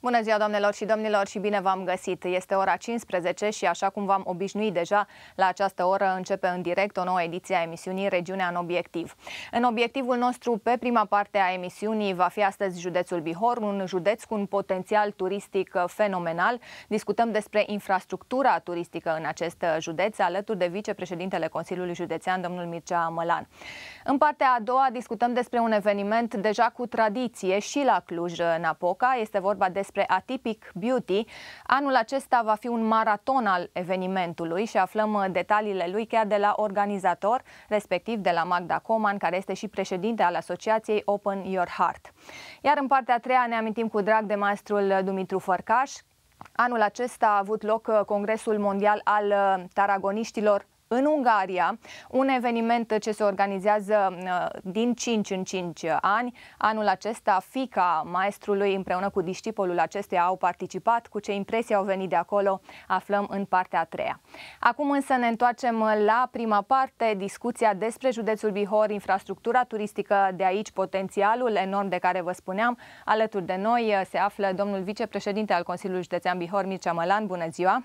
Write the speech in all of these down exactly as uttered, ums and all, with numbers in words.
Bună ziua, doamnelor și domnilor, și bine v-am găsit! Este ora cincisprezece și, așa cum v-am obișnuit deja, la această oră începe în direct o nouă ediție a emisiunii Regiunea în Obiectiv. În obiectivul nostru, pe prima parte a emisiunii, va fi astăzi județul Bihor, un județ cu un potențial turistic fenomenal. Discutăm despre infrastructura turistică în acest județ, alături de vicepreședintele Consiliului Județean, domnul Mircea Mălan. În partea a doua discutăm despre un eveniment deja cu tradiție și la Cluj-Napoca. Este vorba despre Atypic Beauty. Anul acesta va fi un maraton al evenimentului și aflăm detaliile lui chiar de la organizator, respectiv de la Magda Coman, care este și președinte al asociației Open Your Heart. Iar în partea a treia ne amintim cu drag de maestrul Dumitru Fărcaș. Anul acesta a avut loc Congresul Mondial al Taragoniștilor în Ungaria, un eveniment ce se organizează din cinci în cinci ani. Anul acesta, fiica maestrului împreună cu discipolul acestuia au participat. Cu ce impresii au venit de acolo, aflăm în partea a treia. Acum însă ne întoarcem la prima parte, discuția despre județul Bihor, infrastructura turistică de aici, potențialul enorm de care vă spuneam. Alături de noi se află domnul vicepreședinte al Consiliului Județean Bihor, Mircea Mălan. Bună ziua!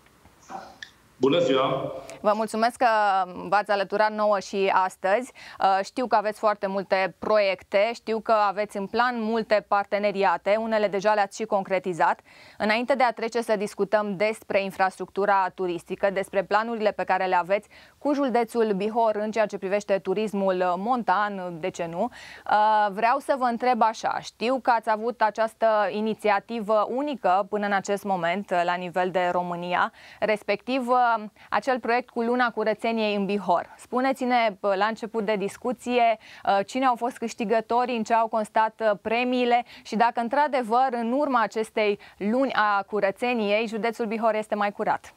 Bună ziua! Vă mulțumesc că v-ați alăturat nouă și astăzi. Știu că aveți foarte multe proiecte, știu că aveți în plan multe parteneriate, unele deja le-ați și concretizat. Înainte de a trece să discutăm despre infrastructura turistică, despre planurile pe care le aveți cu județul Bihor în ceea ce privește turismul montan, de ce nu, vreau să vă întreb așa. Știu că ați avut această inițiativă unică până în acest moment la nivel de România, respectiv acel proiect cu Luna Curățeniei în Bihor. Spuneți-ne la început de discuție cine au fost câștigătorii, în ce au constat premiile și dacă într-adevăr în urma acestei luni a curățeniei județul Bihor este mai curat.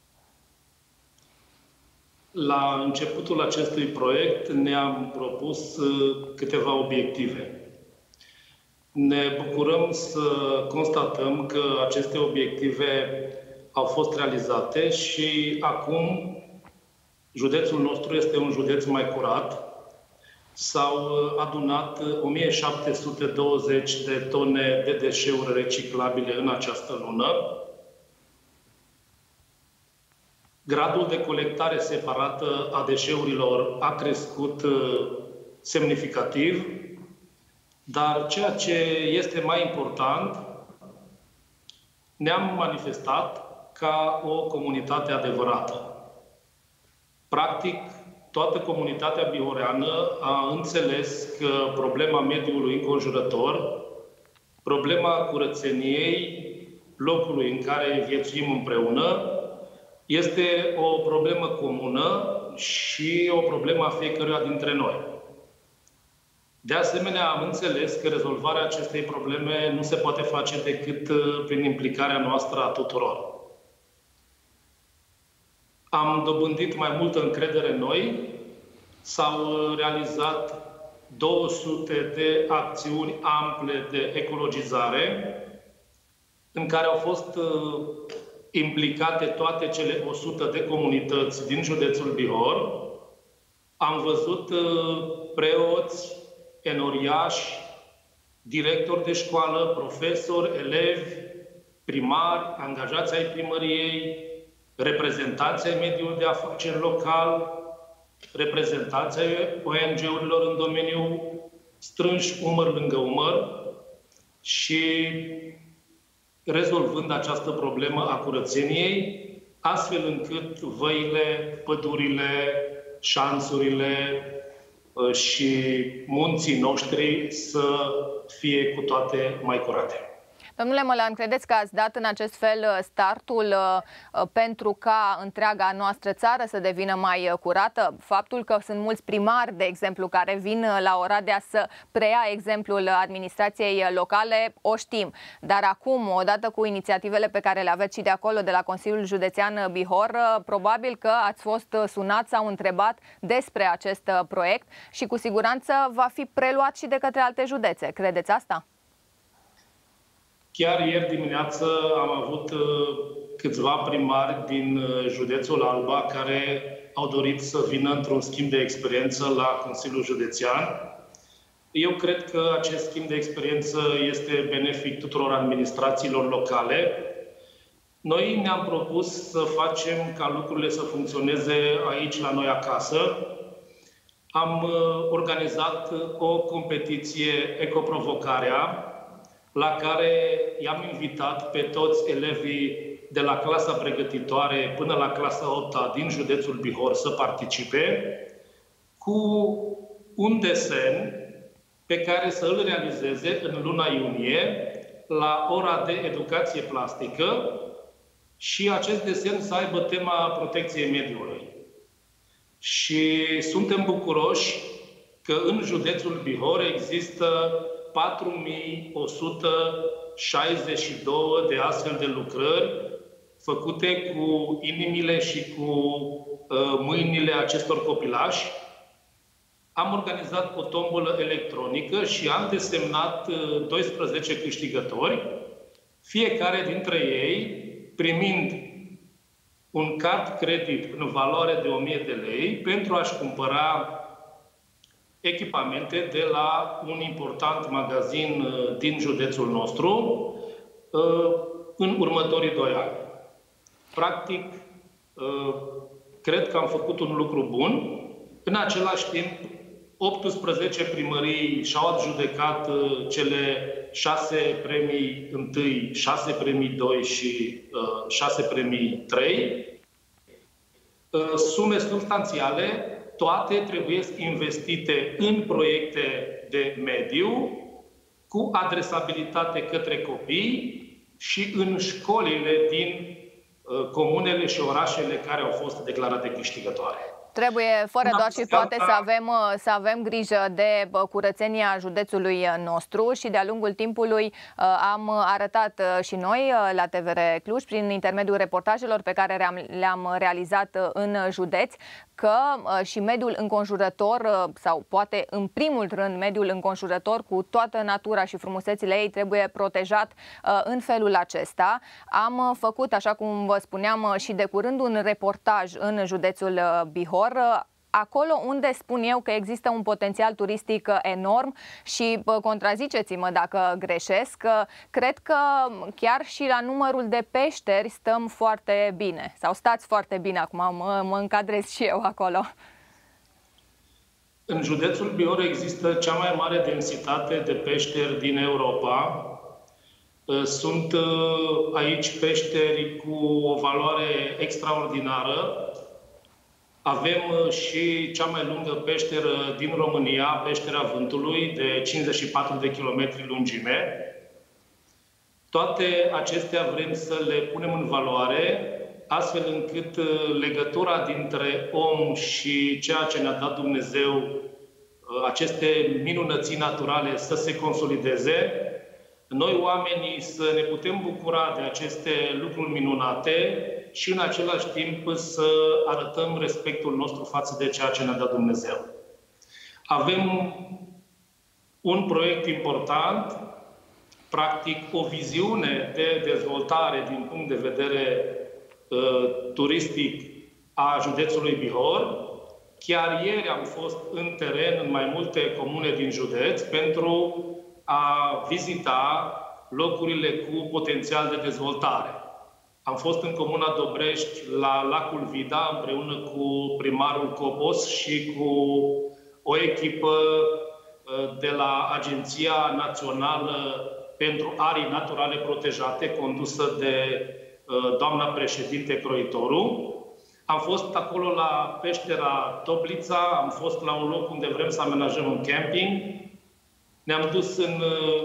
La începutul acestui proiect ne-am propus câteva obiective. Ne bucurăm să constatăm că aceste obiective au fost realizate și acum județul nostru este un județ mai curat. S-au adunat o mie șapte sute douăzeci de tone de deșeuri reciclabile în această lună. Gradul de colectare separată a deșeurilor a crescut semnificativ, dar ceea ce este mai important, ne-am manifestat ca o comunitate adevărată. Practic, toată comunitatea bihoreană a înțeles că problema mediului înconjurător, problema curățeniei, locului în care viețuim împreună, este o problemă comună și o problemă a fiecăruia dintre noi. De asemenea, am înțeles că rezolvarea acestei probleme nu se poate face decât prin implicarea noastră a tuturor. Am dobândit mai multă încredere în noi, s-au realizat două sute de acțiuni ample de ecologizare, în care au fost implicate toate cele o sută de comunități din județul Bihor. Am văzut preoți, enoriași, directori de școală, profesori, elevi, primari, angajați ai primăriei, reprezentanții ai mediului de afaceri local, reprezentanții ai O N G-urilor în domeniu, strânși umăr lângă umăr și rezolvând această problemă a curățeniei, astfel încât văile, pădurile, șanțurile și munții noștri să fie cu toate mai curate. Domnule Mălan, credeți că ați dat în acest fel startul pentru ca întreaga noastră țară să devină mai curată? Faptul că sunt mulți primari, de exemplu, care vin la Oradea să preia exemplul administrației locale, o știm. Dar acum, odată cu inițiativele pe care le aveți și de acolo, de la Consiliul Județean Bihor, probabil că ați fost sunat sau întrebat despre acest proiect și cu siguranță va fi preluat și de către alte județe. Credeți asta? Chiar ieri dimineață am avut câțiva primari din județul Alba care au dorit să vină într-un schimb de experiență la Consiliul Județean. Eu cred că acest schimb de experiență este benefic tuturor administrațiilor locale. Noi ne-am propus să facem ca lucrurile să funcționeze aici, la noi acasă. Am organizat o competiție Ecoprovocarea, la care i-am invitat pe toți elevii de la clasa pregătitoare până la clasa a opta din județul Bihor să participe, cu un desen pe care să îl realizeze în luna iunie la ora de educație plastică și acest desen să aibă tema protecției mediului. Și suntem bucuroși că în județul Bihor există patru mii o sută șaizeci și doi de astfel de lucrări făcute cu inimile și cu uh, mâinile acestor copilași. Am organizat o tombolă electronică și am desemnat uh, doisprezece câștigători, fiecare dintre ei primind un card credit în valoare de o mie de lei pentru a-și cumpăra echipamente de la un important magazin din județul nostru în următorii doi ani. Practic, cred că am făcut un lucru bun. În același timp, optsprezece primării și-au adjudecat cele șase premii întâi, șase premii doi și șase premii trei. Sume substanțiale, toate trebuie investite în proiecte de mediu, cu adresabilitate către copii și în școlile din uh, comunele și orașele care au fost declarate câștigătoare. Trebuie, fără doar și poate, să avem, să avem grijă de curățenia județului nostru și de-a lungul timpului am arătat și noi la T V R Cluj, prin intermediul reportajelor pe care le-am realizat în județ, că și mediul înconjurător, sau poate în primul rând mediul înconjurător cu toată natura și frumusețile ei, trebuie protejat în felul acesta. Am făcut, așa cum vă spuneam și de curând, un reportaj în județul Bihor, acolo unde spun eu că există un potențial turistic enorm și contraziceți-mă dacă greșesc, cred că chiar și la numărul de peșteri stăm foarte bine, sau stați foarte bine acum, mă, mă încadrez și eu acolo. În județul Bihor există cea mai mare densitate de peșteri din Europa. Sunt aici peșteri cu o valoare extraordinară. Avem și cea mai lungă peșteră din România, Peștera Vântului, de cincizeci și patru de kilometri lungime. Toate acestea vrem să le punem în valoare, astfel încât legătura dintre om și ceea ce ne-a dat Dumnezeu, aceste minunății naturale, să se consolideze. Noi, oamenii, să ne putem bucura de aceste lucruri minunate și în același timp să arătăm respectul nostru față de ceea ce ne-a dat Dumnezeu. Avem un proiect important, practic o viziune de dezvoltare din punct de vedere uh, turistic a județului Bihor. Chiar ieri am fost în teren în mai multe comune din județ pentru a vizita locurile cu potențial de dezvoltare. Am fost în comuna Dobrești, la lacul Vida, împreună cu primarul Cobos și cu o echipă de la Agenția Națională pentru Arii Naturale Protejate, condusă de doamna președinte Croitoru. Am fost acolo la peștera Toplița, am fost la un loc unde vrem să amenajăm un camping. Ne-am dus în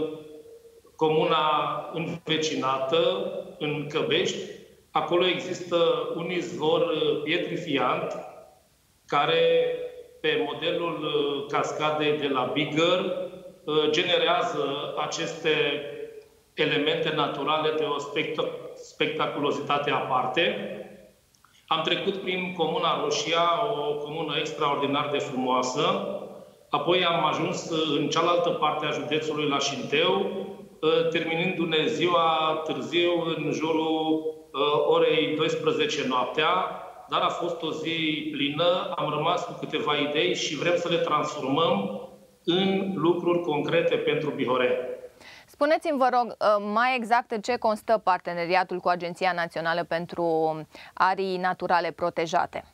comuna învecinată, în Căbești. Acolo există un izvor pietrifiant care, pe modelul cascadei de la Bigger, generează aceste elemente naturale de o spectaculozitate aparte. Am trecut prin Comuna Roșia, o comună extraordinar de frumoasă. Apoi am ajuns în cealaltă parte a județului, la Șinteu, terminându-ne ziua târziu, în jurul orei douăsprezece noaptea, dar a fost o zi plină, am rămas cu câteva idei și vrem să le transformăm în lucruri concrete pentru bihoreni. Spuneți-mi, vă rog, mai exact în ce constă parteneriatul cu Agenția Națională pentru Arii Naturale Protejate?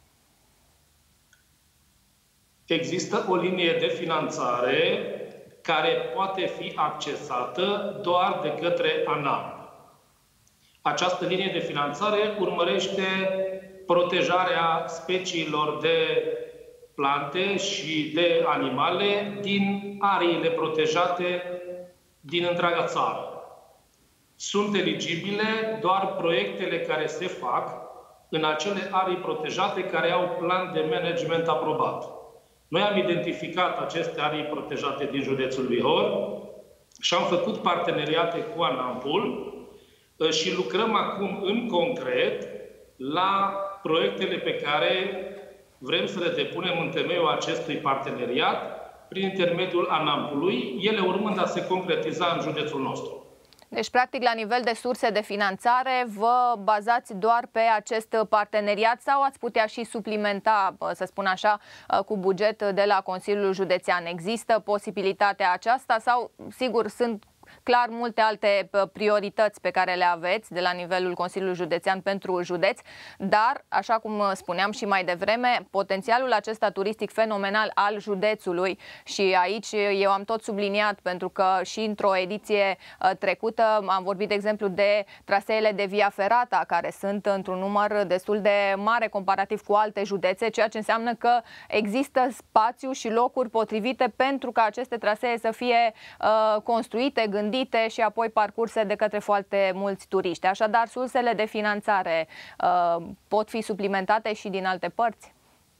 Există o linie de finanțare care poate fi accesată doar de către ANAM. Această linie de finanțare urmărește protejarea speciilor de plante și de animale din ariile protejate din întreaga țară. Sunt eligibile doar proiectele care se fac în acele arii protejate care au plan de management aprobat. Noi am identificat aceste arii protejate din județul Bihor și am făcut parteneriate cu ANAMPul și lucrăm acum în concret la proiectele pe care vrem să le depunem în temeiul acestui parteneriat prin intermediul ANAMPului, ele urmând a se concretiza în județul nostru. Deci, practic, la nivel de surse de finanțare, vă bazați doar pe acest parteneriat sau ați putea și suplimenta, să spun așa, cu buget de la Consiliul Județean? Există posibilitatea aceasta sau, sigur, sunt clar multe alte priorități pe care le aveți de la nivelul Consiliului Județean pentru județ, dar, așa cum spuneam și mai devreme, potențialul acesta turistic fenomenal al județului, și aici eu am tot subliniat, pentru că și într-o ediție trecută am vorbit, de exemplu, de traseele de via ferata, care sunt într-un număr destul de mare comparativ cu alte județe, ceea ce înseamnă că există spațiu și locuri potrivite pentru ca aceste trasee să fie uh, construite, gândite și apoi parcurse de către foarte mulți turiști. Așadar, sursele de finanțare uh, pot fi suplimentate și din alte părți?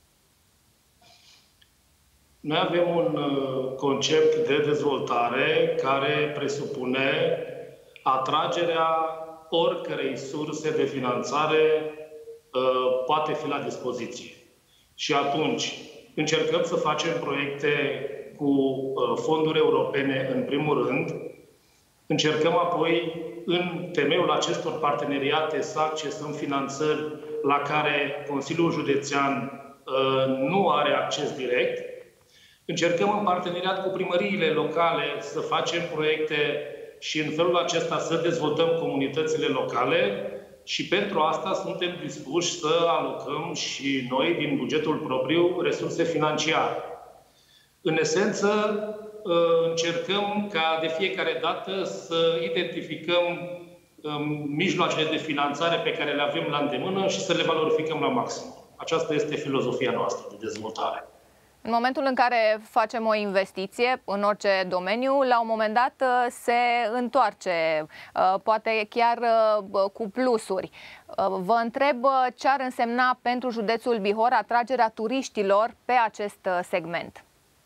Noi avem un uh, concept de dezvoltare care presupune atragerea oricărei surse de finanțare uh, poate fi la dispoziție. Și atunci încercăm să facem proiecte cu uh, fonduri europene în primul rând. Încercăm apoi, în temeiul acestor parteneriate, să accesăm finanțări la care Consiliul Județean uh, nu are acces direct. Încercăm în parteneriat cu primăriile locale să facem proiecte și în felul acesta să dezvoltăm comunitățile locale și pentru asta suntem dispuși să alocăm și noi, din bugetul propriu, resurse financiare. În esență, încercăm ca de fiecare dată să identificăm mijloacele de finanțare pe care le avem la îndemână și să le valorificăm la maxim. Aceasta este filozofia noastră de dezvoltare. În momentul în care facem o investiție în orice domeniu, la un moment dat se întoarce, poate chiar cu plusuri. Vă întreb ce ar însemna pentru județul Bihor atragerea turiștilor pe acest segment.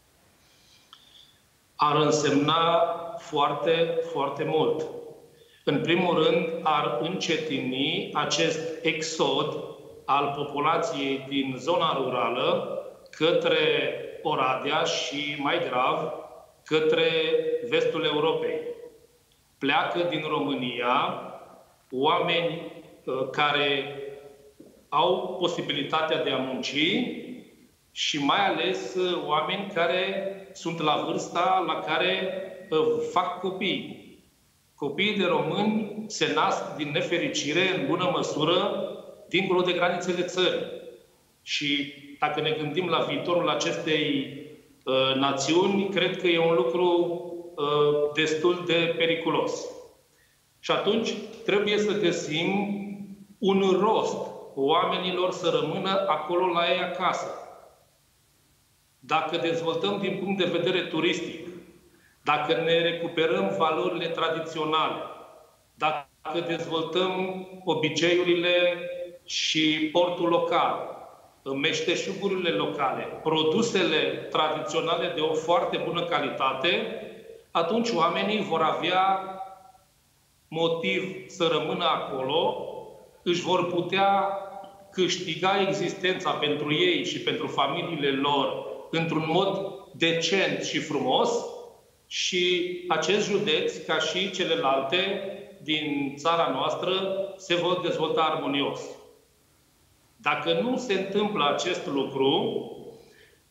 Ar însemna foarte, foarte mult. În primul rând, ar încetini acest exod al populației din zona rurală către Oradea și, mai grav, către vestul Europei. Pleacă din România oameni care au posibilitatea de a munci și mai ales oameni care sunt la vârsta la care fac copii. Copiii de români se nasc din nefericire, în bună măsură, dincolo de granițele țării. Și dacă ne gândim la viitorul acestei uh, națiuni, cred că e un lucru uh, destul de periculos. Și atunci trebuie să găsim un rost oamenilor să rămână acolo la ei acasă. Dacă dezvoltăm din punct de vedere turistic, dacă ne recuperăm valorile tradiționale, dacă dezvoltăm obiceiurile și portul local, meșteșugurile locale, produsele tradiționale de o foarte bună calitate, atunci oamenii vor avea motiv să rămână acolo, își vor putea câștiga existența pentru ei și pentru familiile lor într-un mod decent și frumos și acest județ, ca și celelalte din țara noastră, se vor dezvolta armonios. Dacă nu se întâmplă acest lucru,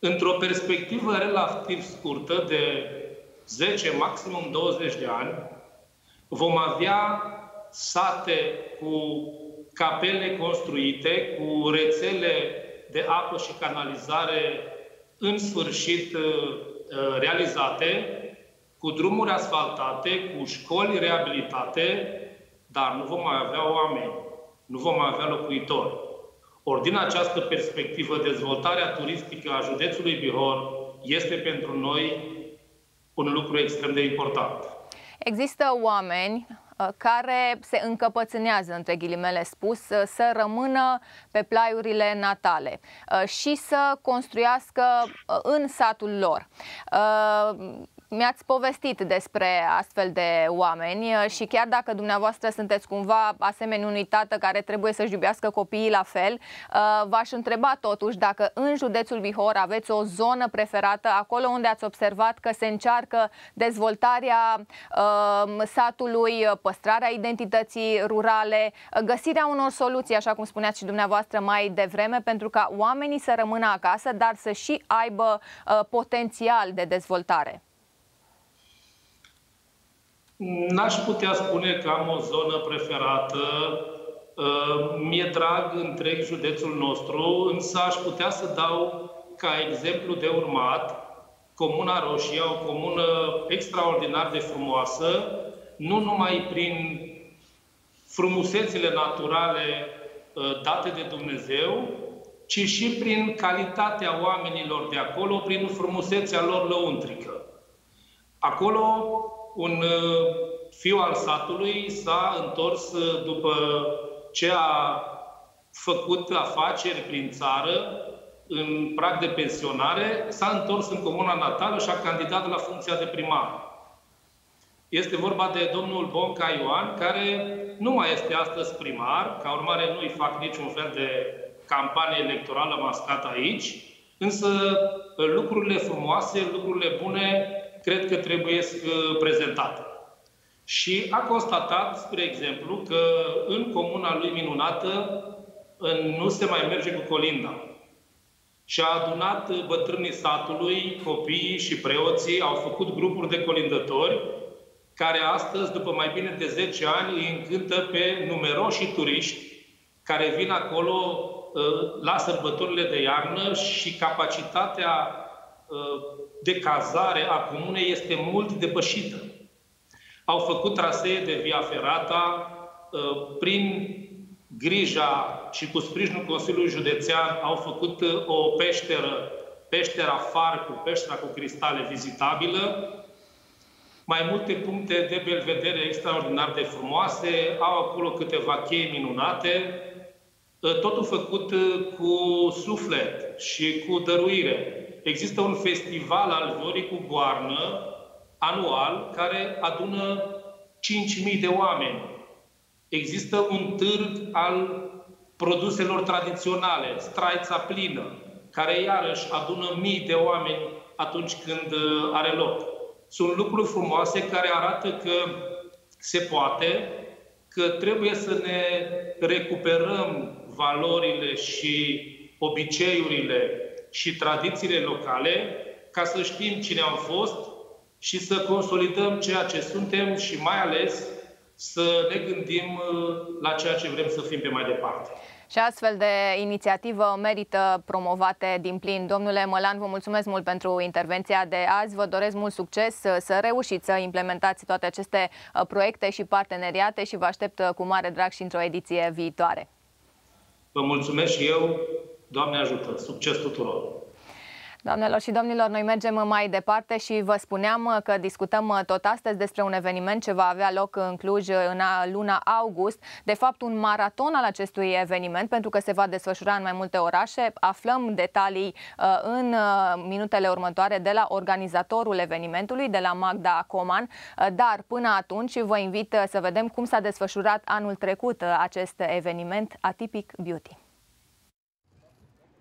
într-o perspectivă relativ scurtă de zece, maximum douăzeci de ani, vom avea sate cu capele construite, cu rețele de apă și canalizare în sfârșit realizate, cu drumuri asfaltate, cu școli reabilitate, dar nu vom mai avea oameni, nu vom mai avea locuitori. Ori din această perspectivă, dezvoltarea turistică a județului Bihor este pentru noi un lucru extrem de important. Există oameni care se încăpățânează, între ghilimele spus, să rămână pe plaiurile natale și să construiască în satul lor. Mi-ați povestit despre astfel de oameni și chiar dacă dumneavoastră sunteți cumva asemeni unui tată care trebuie să-și iubească copiii la fel, v-aș întreba totuși dacă în județul Bihor aveți o zonă preferată, acolo unde ați observat că se încearcă dezvoltarea satului, păstrarea identității rurale, găsirea unor soluții, așa cum spuneați și dumneavoastră mai devreme, pentru ca oamenii să rămână acasă, dar să și aibă potențial de dezvoltare. N-aș putea spune că am o zonă preferată. Mi-e drag întreg județul nostru, însă aș putea să dau ca exemplu de urmat Comuna Roșia, o comună extraordinar de frumoasă, nu numai prin frumusețile naturale date de Dumnezeu, ci și prin calitatea oamenilor de acolo, prin frumusețea lor lăuntrică. Acolo un fiu al satului s-a întors după ce a făcut afaceri prin țară, în prag de pensionare, s-a întors în comuna natală și a candidat la funcția de primar. Este vorba de domnul Bonca Ioan, care nu mai este astăzi primar, ca urmare nu-i fac niciun fel de campanie electorală mascată aici, însă lucrurile frumoase, lucrurile bune, cred că trebuie prezentate. Și a constatat, spre exemplu, că în comuna lui minunată nu se mai merge cu colinda. Și a adunat bătrânii satului, copiii și preoții, au făcut grupuri de colindători, care astăzi, după mai bine de zece ani, îi încântă pe numeroși turiști care vin acolo la sărbătorile de iarnă și capacitatea de cazare a comunei este mult depășită. Au făcut trasee de via ferata, prin grija și cu sprijinul Consiliului Județean au făcut o peșteră, peștera Farcu, peștera cu cristale vizitabilă, mai multe puncte de belvedere extraordinar de frumoase, au acolo câteva chei minunate, totul făcut cu suflet și cu dăruire. Există un festival al viorii cu goarnă anual care adună cinci mii de oameni. Există un târg al produselor tradiționale, straița plină, care iarăși adună mii de oameni atunci când are loc. Sunt lucruri frumoase care arată că se poate, că trebuie să ne recuperăm valorile și obiceiurile și tradițiile locale, ca să știm cine am fost și să consolidăm ceea ce suntem și mai ales să ne gândim la ceea ce vrem să fim pe mai departe. Și astfel de inițiativă merită promovate din plin. Domnule Mălan, vă mulțumesc mult pentru intervenția de azi. Vă doresc mult succes să reușiți să implementați toate aceste proiecte și parteneriate și vă aștept cu mare drag și într-o ediție viitoare. Vă mulțumesc și eu. Doamne ajută! Succes tuturor! Doamnelor și domnilor, noi mergem mai departe și vă spuneam că discutăm tot astăzi despre un eveniment ce va avea loc în Cluj în luna august. De fapt, un maraton al acestui eveniment, pentru că se va desfășura în mai multe orașe. Aflăm detalii în minutele următoare de la organizatorul evenimentului, de la Magda Coman. Dar până atunci vă invit să vedem cum s-a desfășurat anul trecut acest eveniment Atipic Beauty.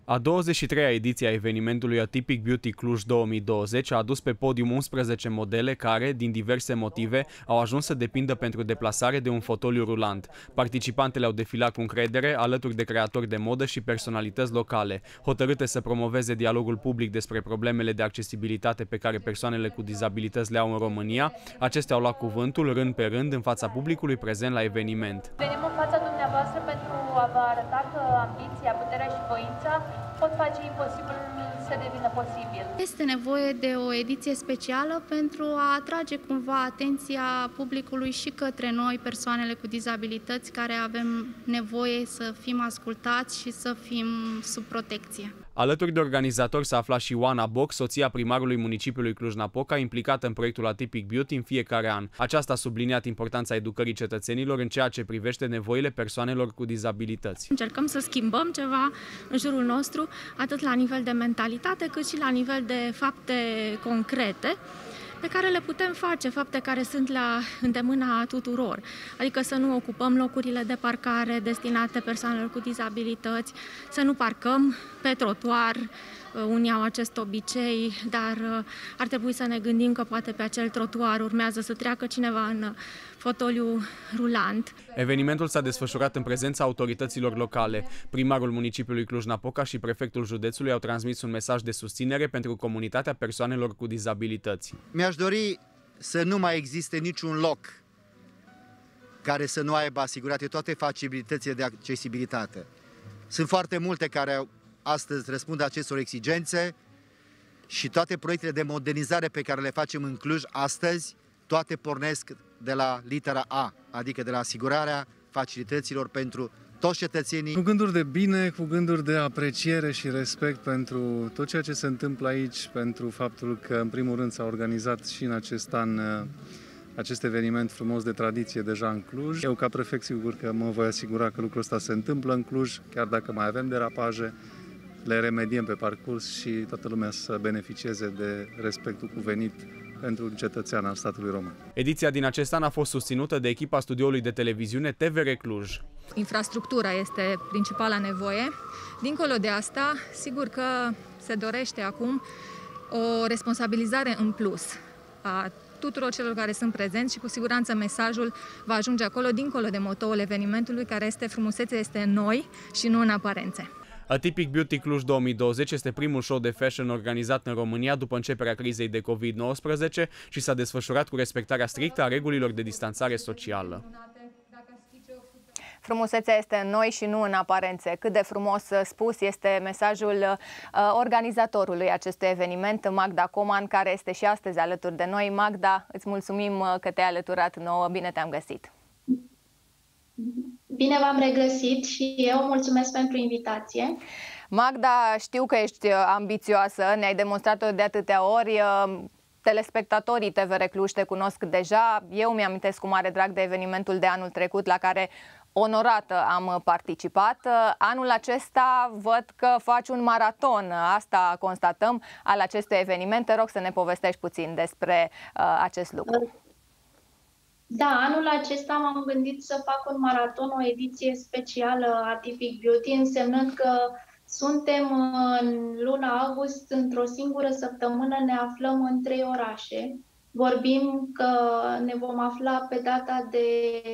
A douăzeci și treia ediție a evenimentului Atypic Beauty Cluj două mii douăzeci a adus pe podium unsprezece modele care, din diverse motive, au ajuns să depindă pentru deplasare de un fotoliu rulant. Participantele au defilat cu încredere alături de creatori de modă și personalități locale, hotărâte să promoveze dialogul public despre problemele de accesibilitate pe care persoanele cu dizabilități le au în România. Acestea au luat cuvântul rând pe rând în fața publicului prezent la eveniment. Venim în fața dumneavoastră pentru a vă arăta că ambiția, puterea și voința pot face imposibilul să devină posibil. Este nevoie de o ediție specială pentru a atrage cumva atenția publicului și către noi, persoanele cu dizabilități, care avem nevoie să fim ascultați și să fim sub protecție. Alături de organizatori s-a aflat și Oana Boc, soția primarului municipiului Cluj-Napoca, implicată în proiectul Atypic Beauty în fiecare an. Aceasta a subliniat importanța educării cetățenilor în ceea ce privește nevoile persoanelor cu dizabilități. Încercăm să schimbăm ceva în jurul nostru, atât la nivel de mentalitate, cât și la nivel de fapte concrete, pe care le putem face, fapte care sunt la îndemâna tuturor. Adică să nu ocupăm locurile de parcare destinate persoanelor cu dizabilități, să nu parcăm pe trotuar. Unii au acest obicei, dar ar trebui să ne gândim că poate pe acel trotuar urmează să treacă cineva în fotoliu rulant. Evenimentul s-a desfășurat în prezența autorităților locale. Primarul municipiului Cluj-Napoca și prefectul județului au transmis un mesaj de susținere pentru comunitatea persoanelor cu dizabilități. Mi-aș dori să nu mai existe niciun loc care să nu aibă asigurate toate facilitățile de accesibilitate. Sunt foarte multe care astăzi răspund acestor exigențe și toate proiectele de modernizare pe care le facem în Cluj astăzi, toate pornesc de la litera A, adică de la asigurarea facilităților pentru toți cetățenii. Cu gânduri de bine, cu gânduri de apreciere și respect pentru tot ceea ce se întâmplă aici, pentru faptul că în primul rând s-a organizat și în acest an acest eveniment frumos de tradiție deja în Cluj. Eu ca prefect sigur că mă voi asigura că lucrul ăsta se întâmplă în Cluj, chiar dacă mai avem derapaje, le remediem pe parcurs și toată lumea să beneficieze de respectul cuvenit pentru un cetățean al statului român. Ediția din acest an a fost susținută de echipa studioului de televiziune T V R Cluj. Infrastructura este principala nevoie. Dincolo de asta, sigur că se dorește acum o responsabilizare în plus a tuturor celor care sunt prezenți și cu siguranță mesajul va ajunge acolo, dincolo de motoul evenimentului, care este frumusețea este în noi și nu în aparențe. Atypic Beauty Cluj două mii douăzeci este primul show de fashion organizat în România după începerea crizei de COVID nouăsprezece și s-a desfășurat cu respectarea strictă a regulilor de distanțare socială. Frumusețea este în noi și nu în aparențe. Cât de frumos spus este mesajul uh, organizatorului acestui eveniment, Magda Coman, care este și astăzi alături de noi. Magda, îți mulțumim că te-ai alăturat nouă. Bine te-am găsit! Bine v-am regăsit și eu mulțumesc pentru invitație. Magda, știu că ești ambițioasă, ne-ai demonstrat-o de atâtea ori. Telespectatorii T V R Cluj te cunosc deja. Eu mi-amintesc cu mare drag de evenimentul de anul trecut la care onorată am participat. Anul acesta văd că faci un maraton, asta constatăm, al acestui eveniment. Te rog să ne povestești puțin despre uh, acest lucru. Da, anul acesta m-am gândit să fac un maraton, o ediție specială Atypic Beauty, însemnând că suntem în luna august, într-o singură săptămână ne aflăm în trei orașe. Vorbim că ne vom afla pe data de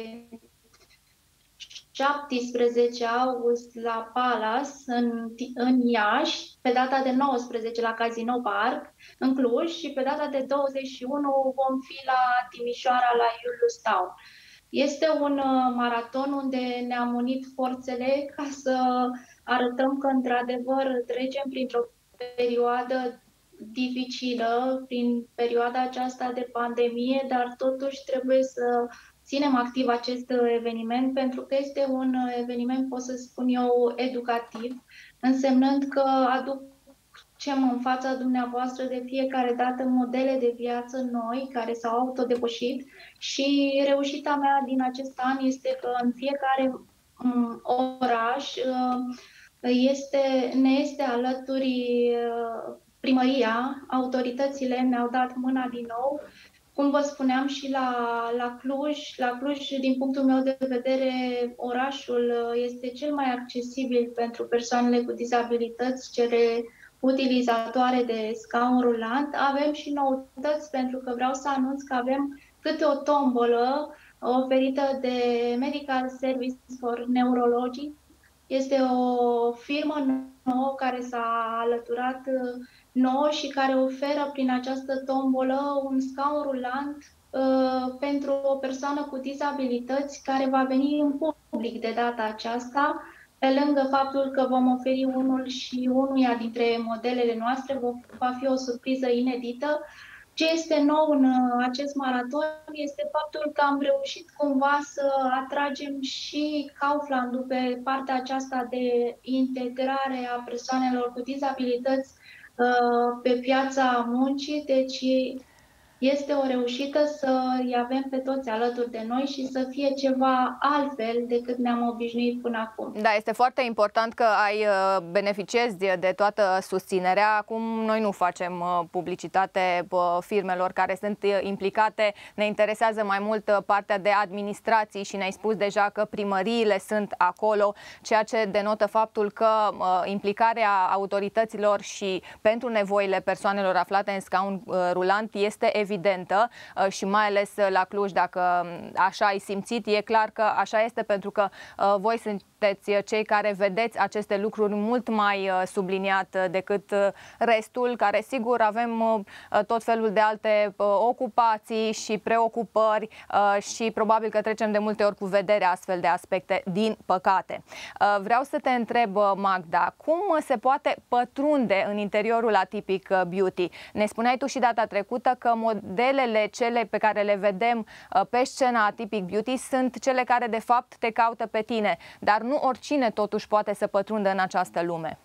șaptesprezece august la Palace, în, în Iași, pe data de nouăsprezece la Casino Park, în Cluj, și pe data de douăzeci și unu vom fi la Timișoara, la Julius Town. Este un maraton unde ne-am unit forțele ca să arătăm că, într-adevăr, trecem printr-o perioadă dificilă, prin perioada aceasta de pandemie, dar totuși trebuie să ținem activ acest eveniment pentru că este un eveniment, pot să spun eu, educativ, însemnând că aducem în fața dumneavoastră de fiecare dată modele de viață noi care s-au autodepășit și reușita mea din acest an este că în fiecare oraș este, ne este alături primăria, autoritățile ne-au dat mâna din nou Cum vă spuneam și la, la Cluj, la Cluj, din punctul meu de vedere, orașul este cel mai accesibil pentru persoanele cu dizabilități, cele utilizatoare de scaun rulant. Avem și noutăți, pentru că vreau să anunț că avem câte o tombolă oferită de Medical Service for Neurology. Este o firmă nouă care s-a alăturat nouă și care oferă prin această tombolă un scaun rulant uh, pentru o persoană cu dizabilități care va veni în public de data aceasta, pe lângă faptul că vom oferi unul și unuia dintre modelele noastre, va fi o surpriză inedită. Ce este nou în acest maraton este faptul că am reușit cumva să atragem și Kauflandul pe partea aceasta de integrare a persoanelor cu dizabilități pe piața muncii, deci este o reușită să îi avem pe toți alături de noi și să fie ceva altfel decât ne-am obișnuit până acum. Da, este foarte important că ai beneficiezi de toată susținerea. Acum noi nu facem publicitate firmelor care sunt implicate. Ne interesează mai mult partea de administrații și ne-ai spus deja că primăriile sunt acolo, ceea ce denotă faptul că implicarea autorităților și pentru nevoile persoanelor aflate în scaun rulant este evidentă. evidentă și mai ales la Cluj, dacă așa ai simțit, e clar că așa este, pentru că voi sunteți cei care vedeți aceste lucruri mult mai subliniat decât restul, care sigur avem tot felul de alte ocupații și preocupări și probabil că trecem de multe ori cu vedere astfel de aspecte, din păcate. Vreau să te întreb, Magda, cum se poate pătrunde în interiorul Atypic Beauty? Ne spuneai tu și data trecută că modelele cele pe care le vedem pe scena Atypic Beauty sunt cele care de fapt te caută pe tine, dar nu oricine totuși poate să pătrundă în această lume.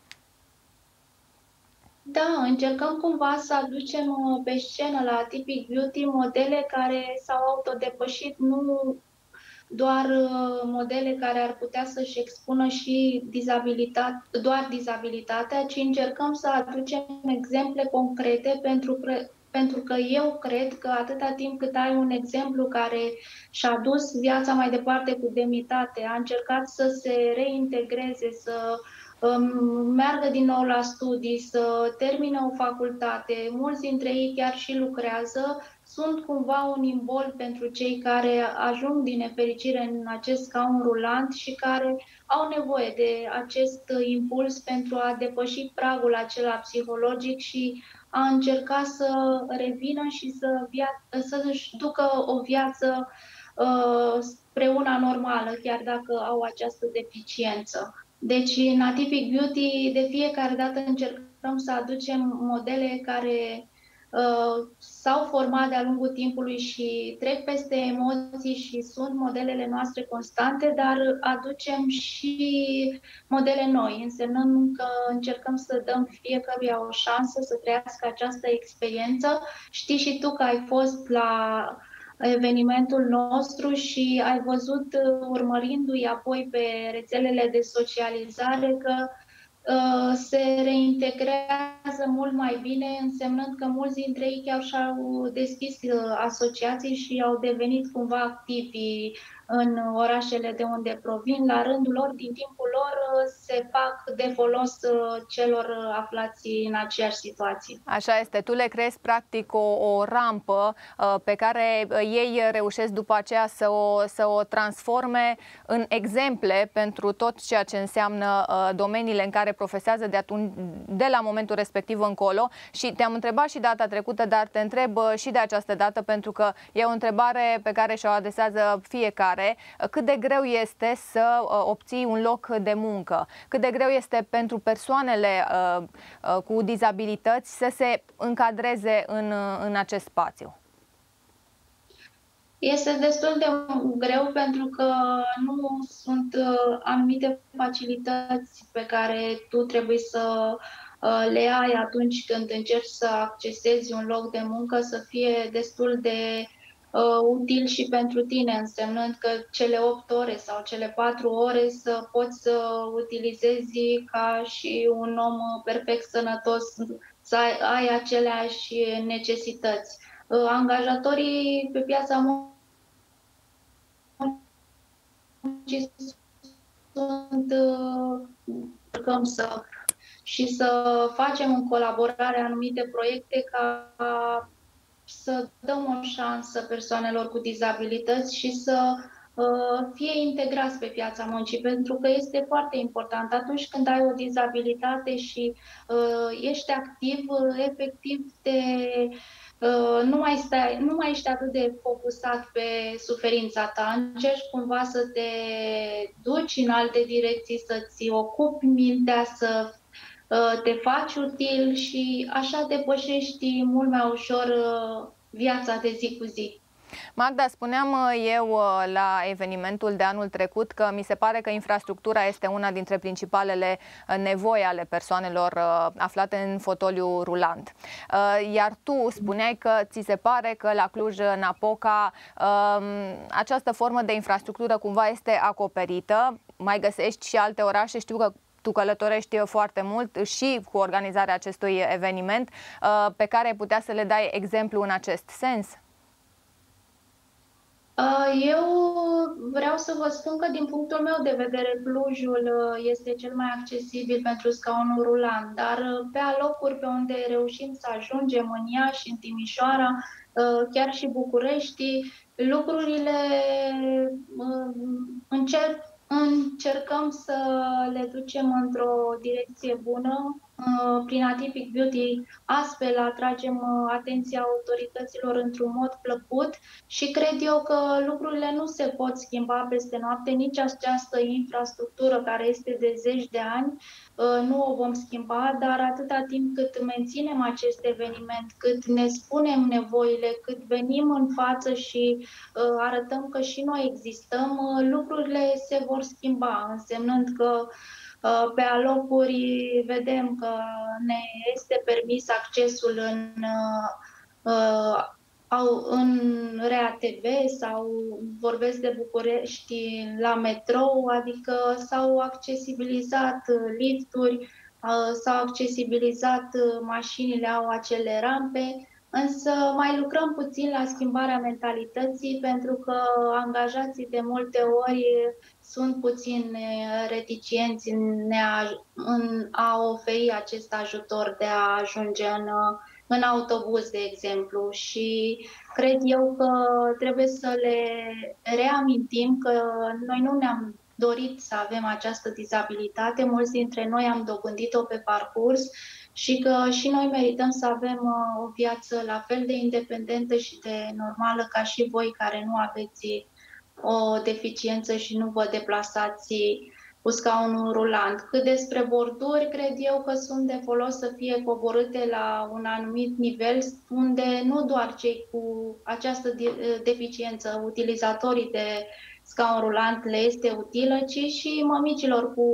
Da, încercăm cumva să aducem pe scenă la Atypic Beauty modele care s-au autodepășit, nu doar modele care ar putea să-și expună și dizabilitate, doar dizabilitatea, ci încercăm să aducem exemple concrete pentru că Pentru că eu cred că atâta timp cât ai un exemplu care și-a dus viața mai departe cu demnitate, a încercat să se reintegreze, să um, meargă din nou la studii, să termine o facultate, mulți dintre ei chiar și lucrează, sunt cumva un imbol pentru cei care ajung din nefericire în acest scaun rulant și care au nevoie de acest impuls pentru a depăși pragul acela psihologic și a încerca să revină și să să-și ducă o viață uh, spre una normală, chiar dacă au această deficiență. Deci, în Atypic Beauty, de fiecare dată încercăm să aducem modele care uh, s-au format de-a lungul timpului și trec peste emoții și sunt modelele noastre constante, dar aducem și modele noi, însemnând că încercăm să dăm fiecăruia o șansă să trăiască această experiență. Știi și tu că ai fost la evenimentul nostru și ai văzut, urmărindu-i apoi pe rețelele de socializare, că se reintegrează mult mai bine, însemnând că mulți dintre ei chiar și-au deschis asociații și au devenit cumva activi în orașele de unde provin. La rândul lor, din timpul lor, se fac de folos celor aflați în aceeași situație. Așa este. Tu le creezi practic o, o rampă pe care ei reușesc după aceea să o, să o transforme în exemple pentru tot ceea ce înseamnă domeniile în care profesează de, atunci, de la momentul respectiv încolo. Și te-am întrebat și data trecută, dar te întreb și de această dată, pentru că e o întrebare pe care și-o adresează fiecare. Cât de greu este să obții un loc de muncă? Cât de greu este pentru persoanele uh, uh, cu dizabilități să se încadreze în, în acest spațiu? Este destul de greu pentru că nu sunt uh, anumite facilități pe care tu trebuie să uh, le ai atunci când încerci să accesezi un loc de muncă, să fie destul de Uh, util și pentru tine, însemnând că cele opt ore sau cele patru ore să poți să utilizezi ca și un om perfect sănătos, să ai, ai aceleași necesități. Angajatorii pe piața muncii sunt încercăm să și să facem în colaborare anumite proiecte ca să dăm o șansă persoanelor cu dizabilități și să uh, fie integrați pe piața muncii, pentru că este foarte important atunci când ai o dizabilitate și uh, ești activ, uh, efectiv te, uh, nu, mai stai, nu mai ești atât de focusat pe suferința ta, încerci cumva să te duci în alte direcții, să-ți ocupi mintea, să te faci util și așa depășești mult mai ușor viața de zi cu zi. Magda, spuneam eu la evenimentul de anul trecut că mi se pare că infrastructura este una dintre principalele nevoi ale persoanelor aflate în fotoliu rulant. Iar tu spuneai că ți se pare că la Cluj-Napoca această formă de infrastructură cumva este acoperită. Mai găsești și alte orașe, știu că tu călătorești foarte mult și cu organizarea acestui eveniment, pe care ai putea să le dai exemplu în acest sens? Eu vreau să vă spun că din punctul meu de vedere Clujul este cel mai accesibil pentru scaunul rulant, dar pe alocuri pe unde reușim să ajungem, în Iași, în Timișoara, chiar și București, lucrurile încerc Încercăm să le ducem într-o direcție bună. Prin Atypic Beauty astfel atragem atenția autorităților într-un mod plăcut și cred eu că lucrurile nu se pot schimba peste noapte, nici această infrastructură care este de zeci de ani nu o vom schimba, dar atâta timp cât menținem acest eveniment, cât ne spunem nevoile, cât venim în față și arătăm că și noi existăm, lucrurile se vor schimba, însemnând că pe alocuri vedem că ne este permis accesul în, în R A T V sau vorbesc de București la metrou, adică s-au accesibilizat lifturi, s-au accesibilizat mașinile, au acele rampe, însă mai lucrăm puțin la schimbarea mentalității pentru că angajații de multe ori sunt puțin reticenți în a, în a oferi acest ajutor de a ajunge în, în autobuz, de exemplu. Și cred eu că trebuie să le reamintim că noi nu ne-am dorit să avem această dizabilitate, mulți dintre noi am dobândit-o pe parcurs și că și noi merităm să avem o viață la fel de independentă și de normală ca și voi care nu aveți o deficiență și nu vă deplasați cu scaunul rulant. Cât despre borduri, cred eu că sunt de folos să fie coborâte la un anumit nivel, unde nu doar cei cu această deficiență, utilizatorii de scaun rulant, le este utilă, ci și mămicilor cu,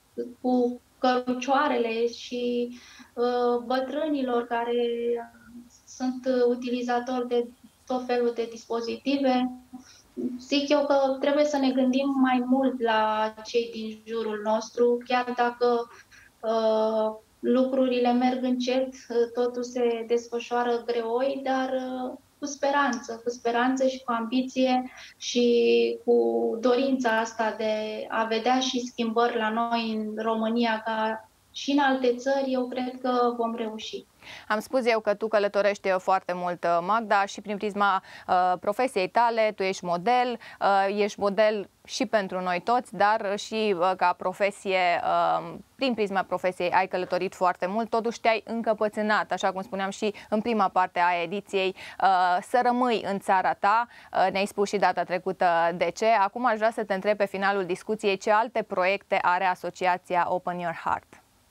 cu cărucioarele și uh, bătrânilor care sunt utilizatori de tot felul de dispozitive. Zic eu că trebuie să ne gândim mai mult la cei din jurul nostru, chiar dacă uh, lucrurile merg încet, totul se desfășoară greoi, dar uh, cu speranță, cu speranță și cu ambiție și cu dorința asta de a vedea și schimbări la noi în România ca și în alte țări, eu cred că vom reuși. Am spus eu că tu călătorești foarte mult, Magda, și prin prisma uh, profesiei tale, tu ești model, uh, ești model și pentru noi toți, dar și uh, ca profesie, uh, prin prisma profesiei ai călătorit foarte mult, totuși te-ai încăpățânat, așa cum spuneam și în prima parte a ediției, uh, să rămâi în țara ta, uh, ne-ai spus și data trecută de ce. Acum aș vrea să te întreb pe finalul discuției ce alte proiecte are asociația Open Your Heart.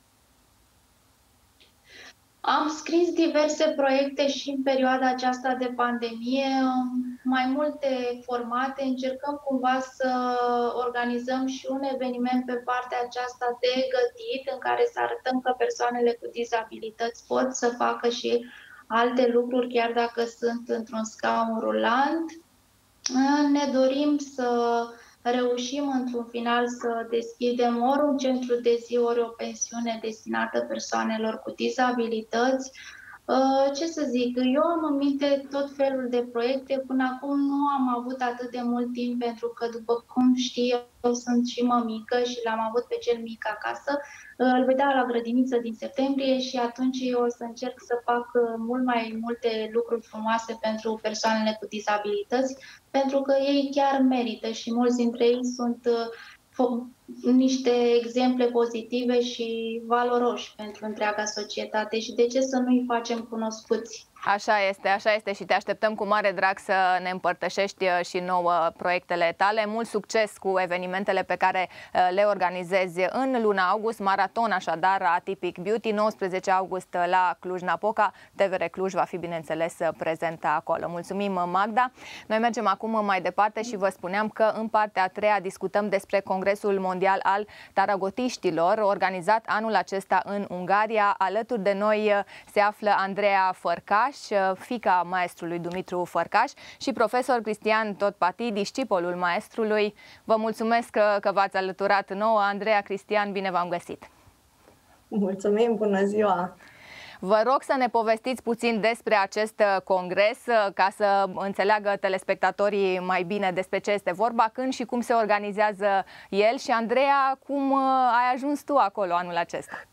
Am scris diverse proiecte și în perioada aceasta de pandemie, mai multe formate. Încercăm cumva să organizăm și un eveniment pe partea aceasta de gătit, în care să arătăm că persoanele cu dizabilități pot să facă și alte lucruri, chiar dacă sunt într-un scaun rulant. Ne dorim să reușim într-un final să deschidem ori un centru de zi, ori o pensiune destinată persoanelor cu dizabilități. Ce să zic, eu am în minte tot felul de proiecte, până acum nu am avut atât de mult timp pentru că, după cum știi, eu sunt și mămică și l-am avut pe cel mic acasă. Îl voi da la grădiniță din septembrie și atunci eu o să încerc să fac mult mai multe lucruri frumoase pentru persoanele cu dizabilități, pentru că ei chiar merită și mulți dintre ei sunt niște exemple pozitive și valoroși pentru întreaga societate și de ce să nu-i facem cunoscuți? Așa este, așa este și te așteptăm cu mare drag să ne împărtășești și nouă proiectele tale. Mult succes cu evenimentele pe care le organizezi în luna august, maraton așadar Atipic Beauty, nouăsprezece august la Cluj-Napoca. T V R Cluj va fi bineînțeles prezentă acolo. Mulțumim, Magda. Noi mergem acum mai departe și vă spuneam că în partea a treia discutăm despre Congresul Mondial al Taragotiștilor, organizat anul acesta în Ungaria. Alături de noi se află Andreea Fărcaș, fiica maestrului Dumitru Fărcaș, și profesor Cristian Totpati, discipolul maestrului. Vă mulțumesc că, că v-ați alăturat nouă. Andreea, Cristian, bine v-am găsit! Mulțumim, bună ziua! Vă rog să ne povestiți puțin despre acest congres, ca să înțeleagă telespectatorii mai bine despre ce este vorba, când și cum se organizează el. Și, Andreea, cum ai ajuns tu acolo anul acesta?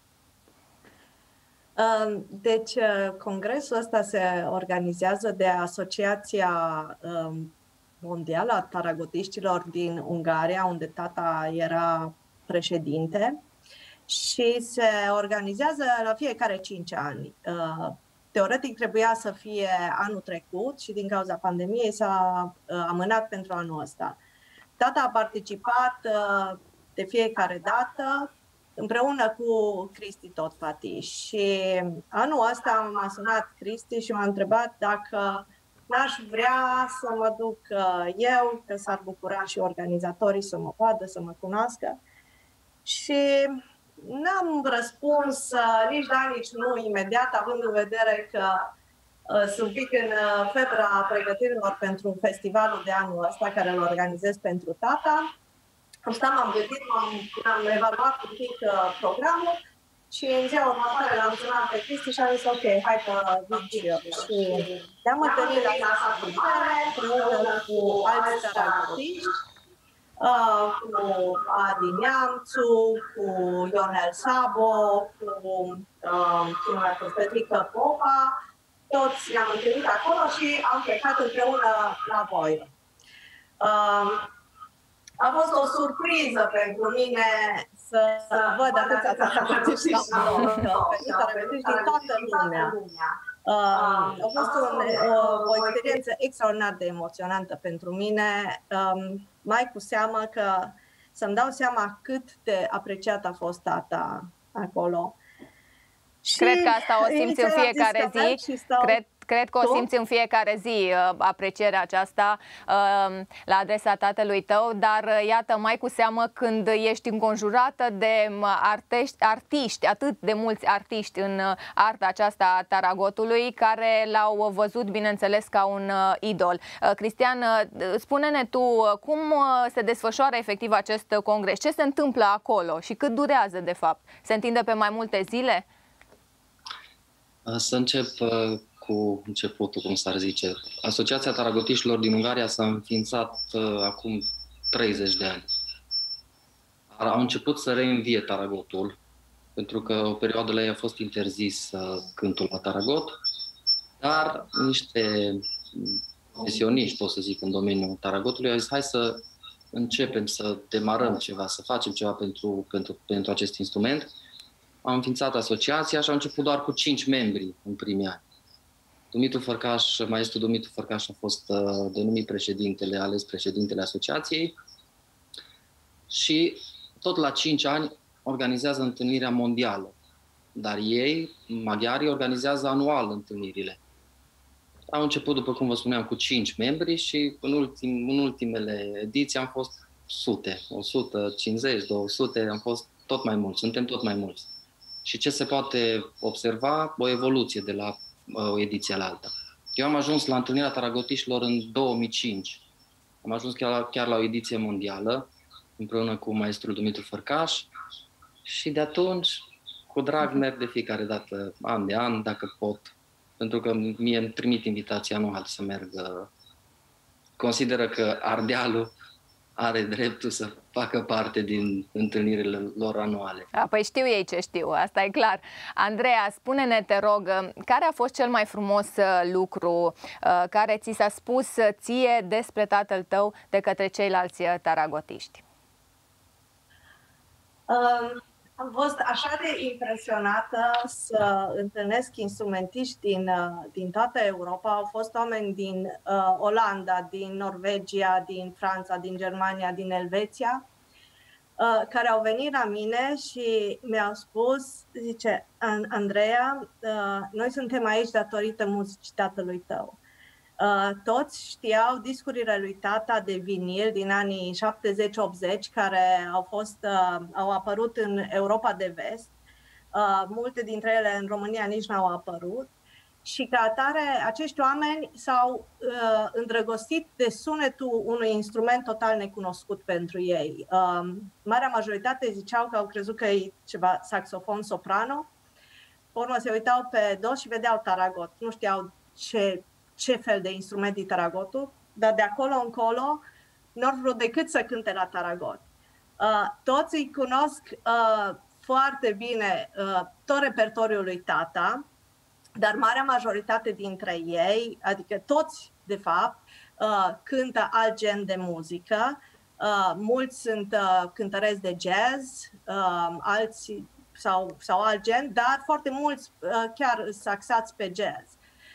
Deci, congresul ăsta se organizează de Asociația Mondială a Taragotiștilor din Ungaria, unde tata era președinte, și se organizează la fiecare cinci ani. Teoretic trebuia să fie anul trecut și din cauza pandemiei s-a amânat pentru anul ăsta. Tata a participat de fiecare dată împreună cu Cristi Totpati și anul ăsta m-a sunat Cristi și m-a întrebat dacă n-aș vrea să mă duc eu, că s-ar bucura și organizatorii să mă vadă, să mă cunoască. Și n-am răspuns nici da, nici nu imediat, având în vedere că uh, sunt pic în uh, febra pregătirilor pentru festivalul de anul ăsta, care îl organizez pentru tata. Asta m-am gândit, m-am evaluat un pic uh, programul și în ziua următoare l-am sunat pe Cristi și am zis ok, hai că vin și eu. Și ne-am întâlnit la casa împreună cu alți taragotiști, Uh, cu Adi Neamțu, cu Ionel Sabo, cu uh, Petrica Popa. Toți ne-am întâlnit acolo și am plecat împreună la voi. Uh, a fost o surpriză pentru mine să, să văd atâția taragotiști din toată lumea. Uh, a fost un, o, o experiență extraordinar de emoționantă pentru mine, um, mai cu seamă că să-mi dau seama cât de apreciat a fost tata acolo. Cred că asta o simți în fiecare zi. Cred, cred că o simți în fiecare zi aprecierea aceasta la adresa tatălui tău, dar iată, mai cu seamă când ești înconjurată de artiști, artiști, atât de mulți artiști în arta aceasta a taragotului, care l-au văzut, bineînțeles, ca un idol. Cristian, spune-ne tu cum se desfășoară efectiv acest congres, ce se întâmplă acolo și cât durează de fapt? Se întinde pe mai multe zile? Să încep cu începutul, cum s-ar zice. Asociația Taragotiștilor din Ungaria s-a înființat acum treizeci de ani. Au început să reînvie taragotul, pentru că o perioadă la ei a fost interzis cântul la taragot, dar niște profesioniști, pot să zic, în domeniul taragotului, au zis hai să începem să demarăm ceva, să facem ceva pentru, pentru, pentru acest instrument. Am înființat asociația și a început doar cu cinci membri în primii ani. Dumitru Fărcaș, maestru Dumitru Fărcaș a fost uh, denumit președintele, ales președintele asociației și tot la cinci ani organizează întâlnirea mondială. Dar ei, maghiarii, organizează anual întâlnirile. Au început, după cum vă spuneam, cu cinci membri și în, ultim, în ultimele ediții am fost sute, o sută cincizeci, două sute, am fost tot mai mulți, suntem tot mai mulți. Și ce se poate observa? O evoluție de la o ediție la alta. Eu am ajuns la întâlnirea taragotiștilor în două mii cinci. Am ajuns chiar la, chiar la o ediție mondială, împreună cu maestrul Dumitru Fărcaș și de atunci, cu drag, merg de fiecare dată, an de an, dacă pot, pentru că mie îmi trimit invitația anual să merg. Consideră că Ardealul are dreptul să facă parte din întâlnirile lor anuale. A, păi știu ei ce știu, asta e clar. Andreea, spune-ne, te rog, care a fost cel mai frumos lucru care ți s-a spus ție despre tatăl tău de către ceilalți taragotiști? Um, am fost așa de impresionată să întâlnesc instrumentiști din, din toată Europa. Au fost oameni din uh, Olanda, din Norvegia, din Franța, din Germania, din Elveția, uh, care au venit la mine și mi-au spus, zice, Andreea, uh, noi suntem aici datorită muzicii tatălui tău. Uh, toți știau discurile lui tata de vinil din anii șaptezeci optzeci care au, fost, uh, au apărut în Europa de Vest. Uh, multe dintre ele în România nici n-au apărut. Și ca atare, acești oameni s-au uh, îndrăgostit de sunetul unui instrument total necunoscut pentru ei. Uh, marea majoritate ziceau că au crezut că e ceva saxofon soprano. Pe urmă se uitau pe dos și vedeau taragot. Nu știau ce ce fel de instrument e taragotul, dar de acolo încolo n-au vrut decât să cânte la taragot. Uh, toți îi cunosc uh, foarte bine uh, tot repertoriul lui tata, dar marea majoritate dintre ei, adică toți de fapt, uh, cântă alt gen de muzică. Uh, mulți sunt uh, cântăreți de jazz, uh, alții sau, sau alt gen, dar foarte mulți uh, chiar sunt axați pe jazz.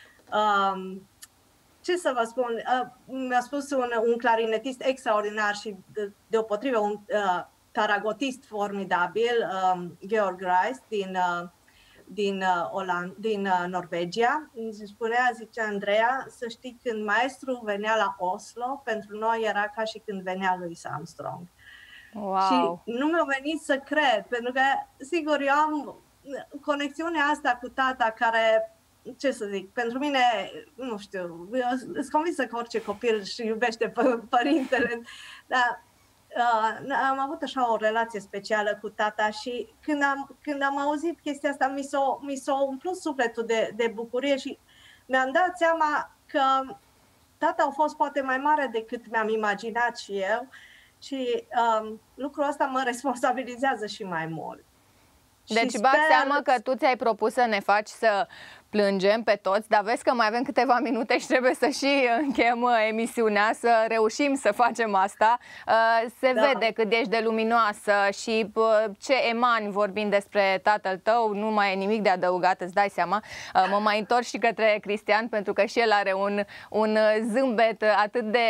Um, ce să vă spun, uh, mi-a spus un, un clarinetist extraordinar și de, deopotrivă un uh, taragotist formidabil, um, Georg Reis din, uh, din, uh, Oland, din uh, Norvegia. Îmi spunea, zice Andreea, să știi, când maestru venea la Oslo, pentru noi era ca și când venea Louis Armstrong. Wow. Și nu mi-a venit să cred, pentru că, sigur, eu am conexiunea asta cu tata care, ce să zic, pentru mine, nu știu, sunt convinsă că orice copil își iubește părintele, dar uh, am avut așa o relație specială cu tata și când am, când am auzit chestia asta, mi s-a, mi s-a umplut sufletul de, de bucurie și mi-am dat seama că tata a fost poate mai mare decât mi-am imaginat și eu și um, lucrul ăsta mă responsabilizează și mai mult. Deci bag seama că tu ți-ai propus să ne faci să plângem pe toți, dar vezi că mai avem câteva minute și trebuie să și încheiem emisiunea, să reușim să facem asta. Se da. vede cât ești de luminoasă și ce emani vorbind despre tatăl tău, nu mai e nimic de adăugat, îți dai seama. Mă mai întorc și către Cristian, pentru că și el are un, un zâmbet atât de,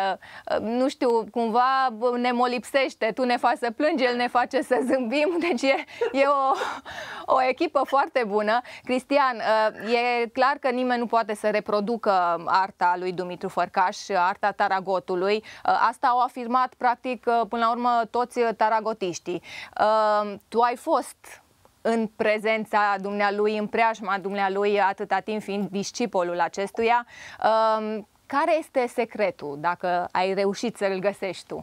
nu știu, cumva ne molipsește. Tu ne faci să plângi, el ne face să zâmbim, deci e, e o, o echipă foarte bună. Cristian, e clar că nimeni nu poate să reproducă arta lui Dumitru Fărcaș, arta taragotului. Asta au afirmat, practic, până la urmă, toți taragotiștii. Tu ai fost în prezența dumnealui, în preajma dumnealui, atâta timp fiind discipolul acestuia. Care este secretul, dacă ai reușit să-l găsești tu?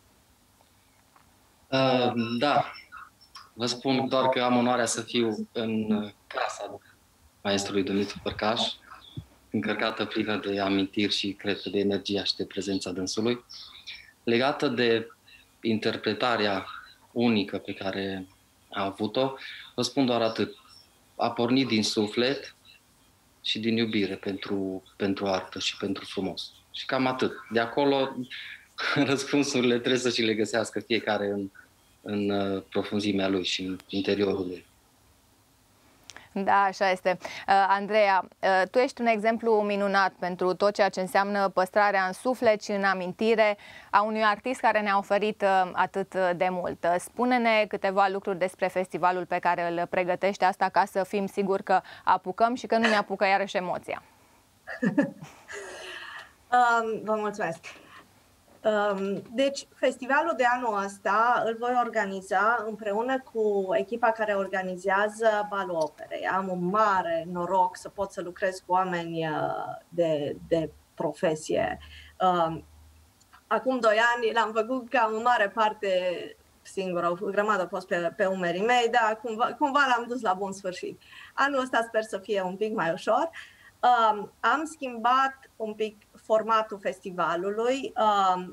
Uh, da, vă spun doar că am onoarea să fiu în casa maestrului Dumitru Fărcaș, încărcată plină de amintiri și, cred că, de energia și de prezența dânsului, legată de interpretarea unică pe care a avut-o. Vă spun doar atât. A pornit din suflet și din iubire pentru, pentru artă și pentru frumos. Și cam atât. De acolo, răspunsurile trebuie să și le găsească fiecare în, în profunzimea lui și în interiorul lui. Da, așa este. Andreea, tu ești un exemplu minunat pentru tot ceea ce înseamnă păstrarea în suflet și în amintire a unui artist care ne-a oferit atât de mult. Spune-ne câteva lucruri despre festivalul pe care îl pregătești, asta ca să fim siguri că apucăm și că nu ne apucă iarăși emoția. um, vă mulțumesc! Deci, festivalul de anul ăsta îl voi organiza împreună cu echipa care organizează Balul Operei. Am un mare noroc să pot să lucrez cu oameni de, de profesie. Acum doi ani l-am făcut cam în mare parte singur, o grămadă a fost pe, pe umerii mei, dar cumva, cumva l-am dus la bun sfârșit. Anul ăsta sper să fie un pic mai ușor. uh, am schimbat un pic formatul festivalului. Uh,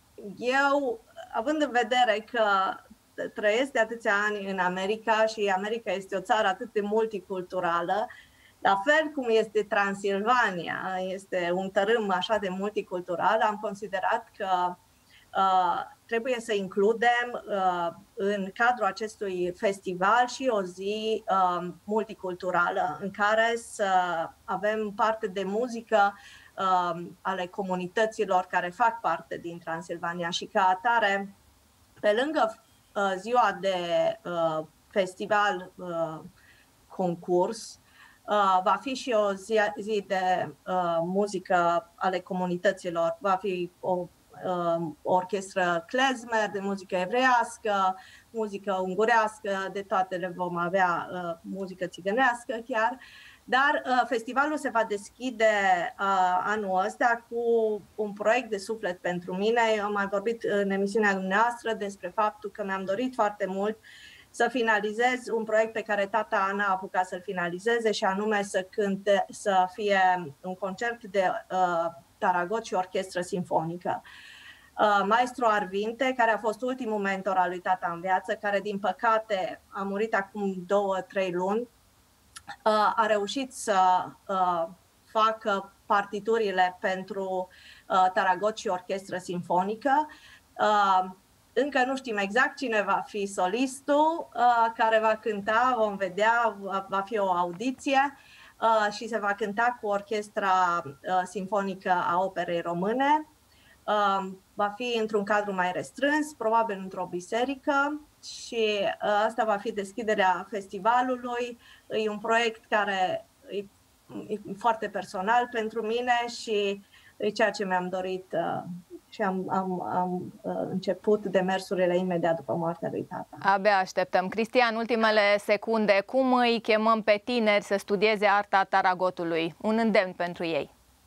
eu, având în vedere că trăiesc de atâția ani în America și America este o țară atât de multiculturală, la fel cum este Transilvania, este un tărâm așa de multicultural, am considerat că uh, trebuie să includem uh, în cadrul acestui festival și o zi uh, multiculturală în care să avem parte de muzică uh, ale comunităților care fac parte din Transilvania și ca atare, pe lângă uh, ziua de uh, festival uh, concurs, Uh, va fi și o zi, zi de uh, muzică ale comunităților. Va fi o uh, orchestră klezmer, de muzică evreiască, muzică ungurească, de toate le vom avea, uh, muzică țigănească chiar. Dar uh, festivalul se va deschide uh, anul ăsta cu un proiect de suflet pentru mine. Eu am mai vorbit în emisiunea dumneavoastră despre faptul că mi-am dorit foarte mult să finalizez un proiect pe care tata Ana a apucat să-l finalizeze și anume să cânte, să fie un concert de uh, taragot și orchestră simfonică. Uh, Maestru Arvinte, care a fost ultimul mentor al lui tata în viață, care din păcate a murit acum două, trei luni, uh, a reușit să uh, facă partiturile pentru uh, taragot și orchestră simfonică. Uh, Încă nu știm exact cine va fi solistul uh, care va cânta, vom vedea, va, va fi o audiție uh, și se va cânta cu orchestra uh, simfonică a Operei Române. Uh, va fi într-un cadru mai restrâns, probabil într-o biserică și uh, asta va fi deschiderea festivalului. E un proiect care e, e foarte personal pentru mine și e ceea ce mi-am dorit uh, și am, am, am uh, început demersurile imediat după moartea lui tata. Abia așteptăm. Cristian, ultimele secunde, cum îi chemăm pe tineri să studieze arta taragotului? Un îndemn pentru ei.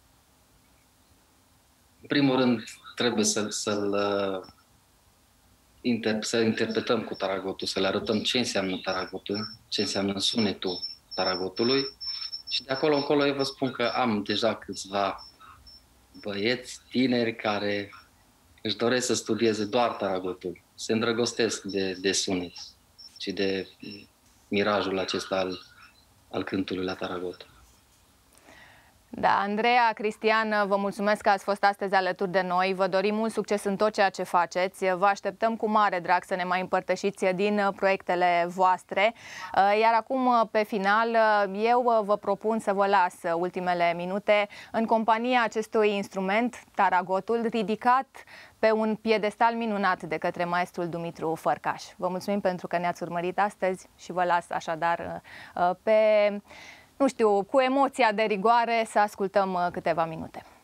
În primul rând, trebuie să, să-l uh, inter, să interpretăm cu taragotul, să le arătăm ce înseamnă taragotul, ce înseamnă sunetul taragotului și de acolo încolo eu vă spun că am deja câțiva băieți tineri care își doresc să studieze doar taragotul, se îndrăgostesc de, de sunet și de mirajul acesta al, al cântului la taragot. Da, Andreea, Cristian, vă mulțumesc că ați fost astăzi alături de noi. Vă dorim mult succes în tot ceea ce faceți. Vă așteptăm cu mare drag să ne mai împărtășiți din proiectele voastre. Iar acum, pe final, eu vă propun să vă las ultimele minute în compania acestui instrument, taragotul, ridicat pe un piedestal minunat de către maestrul Dumitru Fărcaș. Vă mulțumim pentru că ne-ați urmărit astăzi și vă las așadar pe... nu știu, cu emoția de rigoare să ascultăm câteva minute.